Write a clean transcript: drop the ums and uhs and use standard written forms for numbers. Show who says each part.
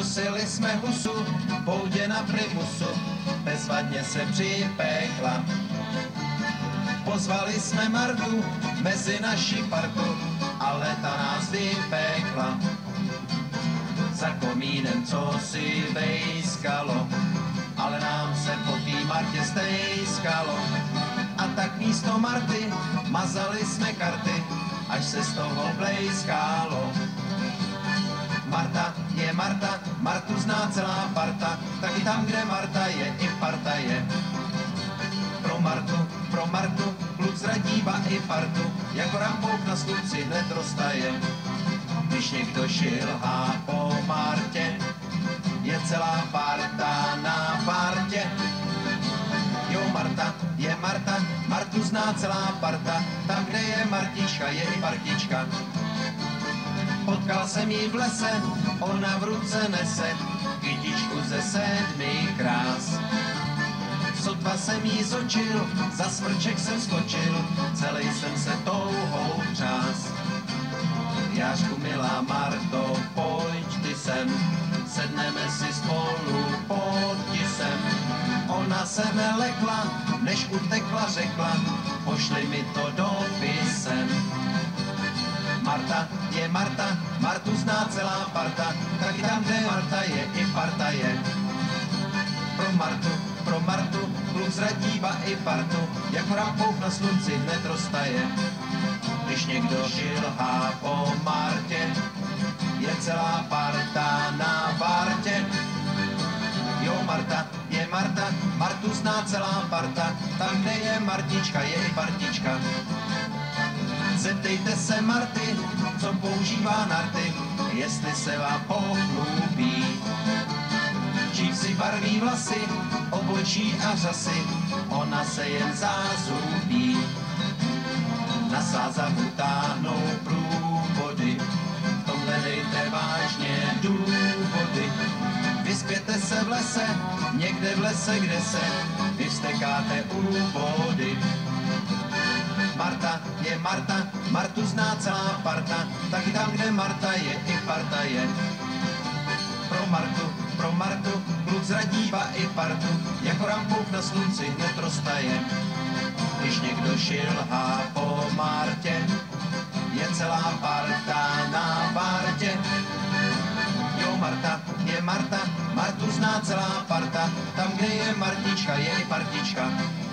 Speaker 1: Dusili jsme husu, poudě na primusu, bezvadně se připekla. Pozvali jsme Martu mezi naši partu, ale ta nás vypekla. Za komínem co si vejskalo, ale nám se po tý Martě stejskalo. A tak místo Marty mazali jsme karty, až se z toho blejskalo. Marta je Marta, Martu zná celá parta, taky tam, kde Marta je, i parta je. Pro Martu, kluk zradíva i partu, jako rampouk na slunci hned roztaje. Když někdo šilhá po Martě, je celá parta na partě. Jo, Marta je Marta, Martu zná celá parta, tam, kde je Martička, je i partička. Potkal jsem jí v lese, ona v ruce nese kytičku ze 7 krás. Sotva jsem jí zočil, za smrček jsem skočil, celý jsem se touhou třás. Jášku, milá Marto, pojď ty sem, sedneme si spolu pod tisem. Ona se nelekla, než utekla, řekla, pošli mi to dopisem. Marta je Marta, Martu zná celá parta, taky tam, kde Marta je, i parta je. Pro Martu, kluk zradíva i partu, jako rampouk na slunci hned roztaje. Když někdo šilhá po Martě, je celá parta na partě. Jo, Marta je Marta, Martu zná celá parta, tam, kde je Martička, je i partička. Zeptejte se Marty, co používá narty, jestli se vám pochlubí. Čím si barví vlasy, obočí a řasy, ona se jen zázubí. Na sázavu táhnou průvody, v tom hledejte vážně důvody. Vyspěte se v lese, někde v lese, kde se vyvstekáte u vody. Marta je Marta, Martu zná celá parta, taky tam, kde Marta je, i parta je. Pro Martu, kluk zradíva i partu, jako rampouk na slunci hned roztaje. Když někdo šilhá po Martě, je celá parta na partě. Jo, Marta je Marta, Martu zná celá parta, tam, kde je Martička, je i partička.